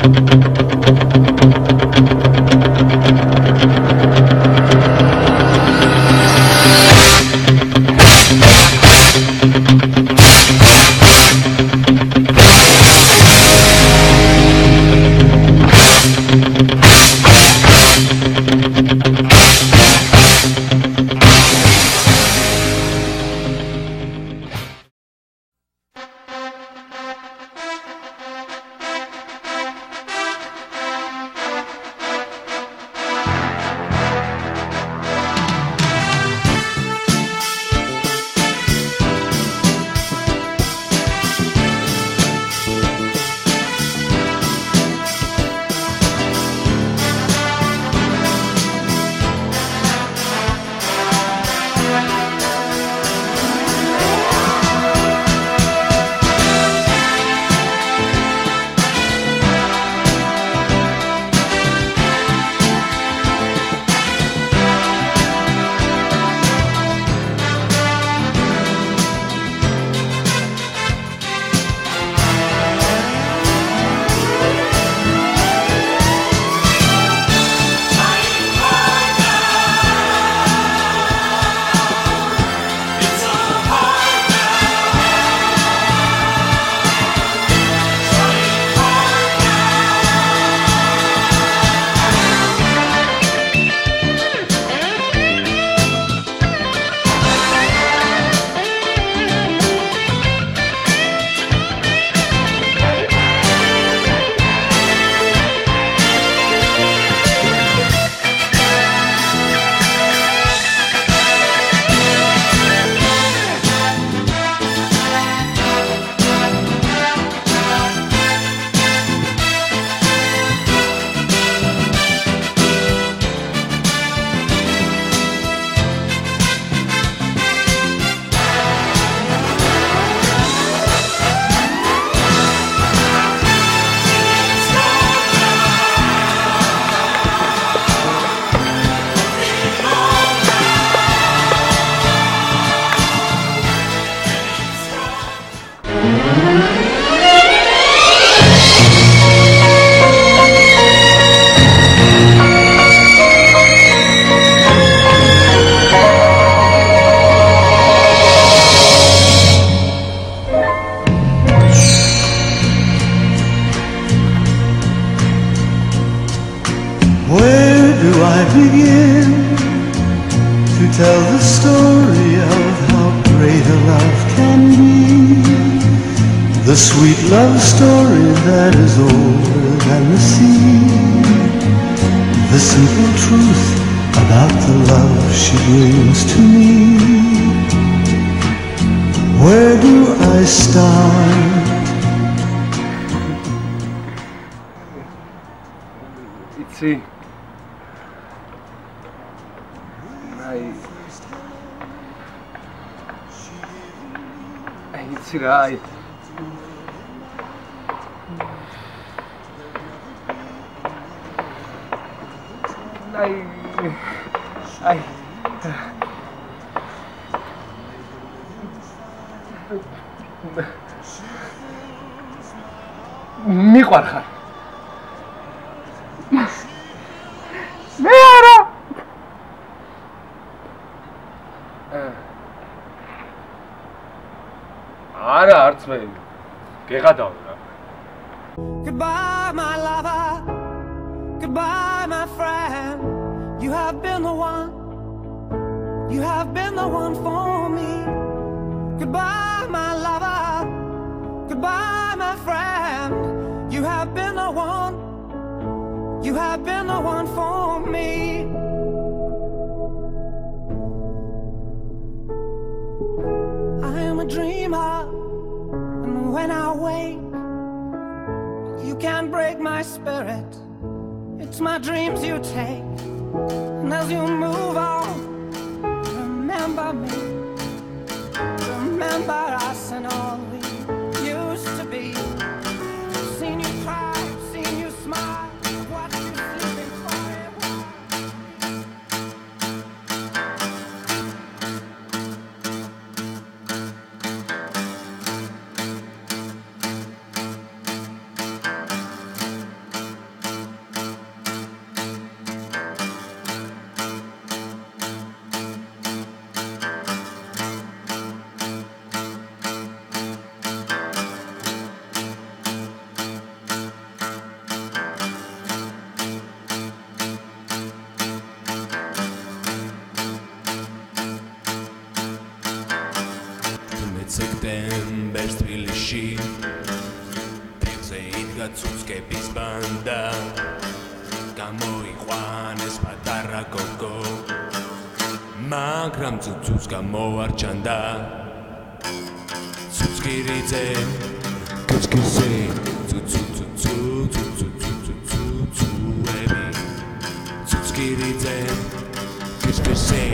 tell the story of how great a love can be, the sweet love story that is older than the sea, the simple truth about the love she brings to me. Where do I start? Itzy, Itzy가 میخوارخن میارم არა არც მე გეღადავდა. Goodbye my lover, goodbye my friend, you have been the one, you have been the one for me. Goodbye my lover, goodbye my friend, you have been the one, you have been the one for me. I am a dreamer, and when I wake, you can't break my spirit. It's my dreams you take, and as you move on, remember me, remember us and all we used to be. I've seen you cry, I've seen you smile, I've watched you sleeping forever. სექტემბერს თბილისში ფეხზე იდგა ცუცკების ბანდა გამოიყვანეს პატარა გოგო მაგრამ ცუცკა მოარჩანდა ცუცკირიძე კუცკირზე ცუცუცუცუცუცუცუცუცუცუები ცუცკირიძე კუცკირზე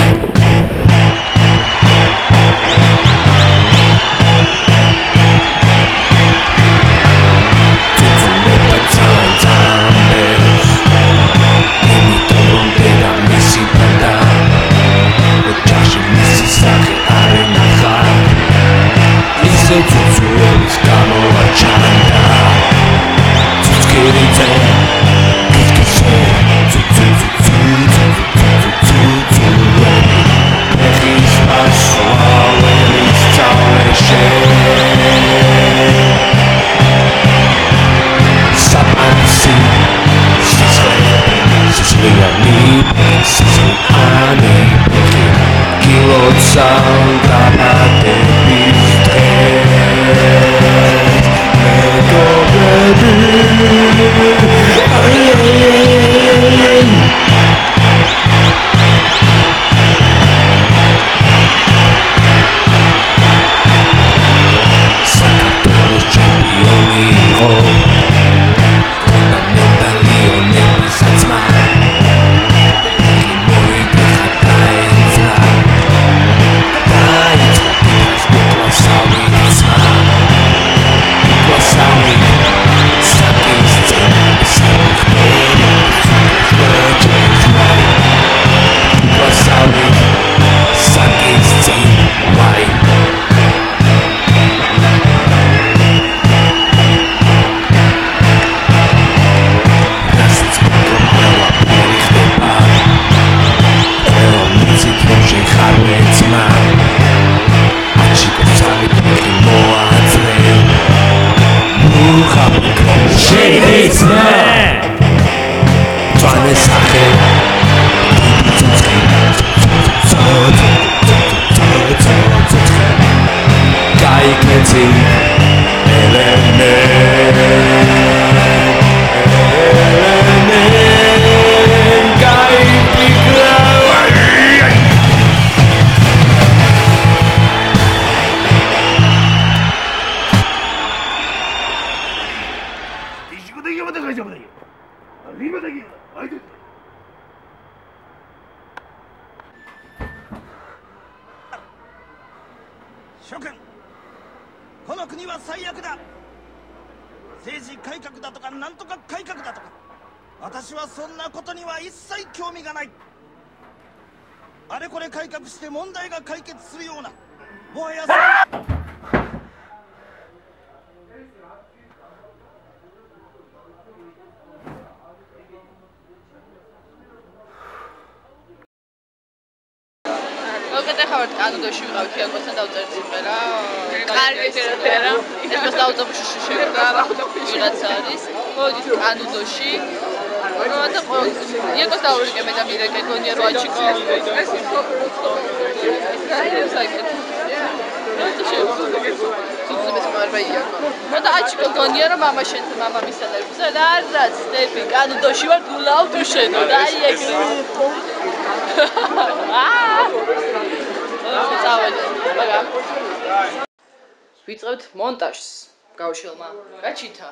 ვიწყებთ მონტაჟს გავშილმა გაჩითა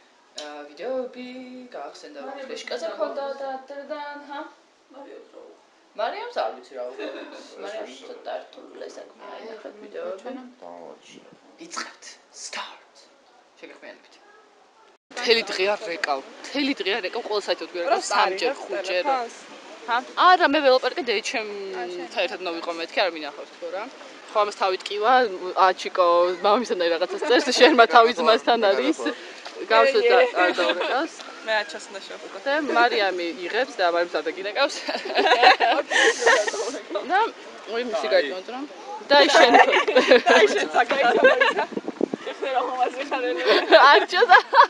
ვიდეოები გაახსენდა რომ ფლეშკაზე ქონდა და ტრდან მარიამს არ ვიცი რა უკვე მარიამს დარტული საქმეა ახლა ვიდეოები ვიწყებთ start შეგეხმიანებით მთელი დღე არ რეკავ ყოველ საათი ვდგერავ 3-ჯერ 5-ჯერ არა მე ველოპერკი დეიჩემ საერთოდ მოვიყო მეთქი არ მინახავს თქო რა ხო ამას თავი ტკივა აჩიკო მამისთან რაღაცას წერს შენმა თავი ძმასთან არის გავსო და არ დაურეკავს მე აჩას უნდა შევხვდე და მარიამი იღებს და მარიამს არ დაგინაკავს და ოი მისი გაიწონდრა და შენ საკაიტა ეხლა რა ხომაზე ხარელი აჩას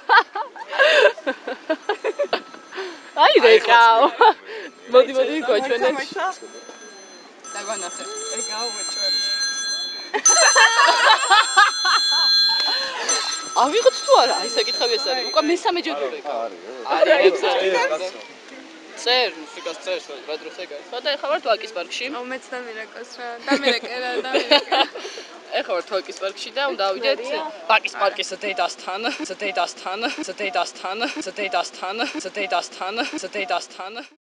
აი რეკავ მოდი გოჩვენე დაგვანახე რეკავ მოჩვენე ავიღოთ თუ არა? აი საკითხები ეს არის. უკვე მესამე ჯერ ვიყავ. არის. წერ, მუსიკას წერს, რა დროს ეგ არის. და ეხლა ვარ თვალკის პარკში. მეც და მირაკოს რა. და მირაკე რა, და მირაკე. ეხლა ვარ თვალკის პარკში და უნდა ავიდეთ ბაკის პარკის დედასთან.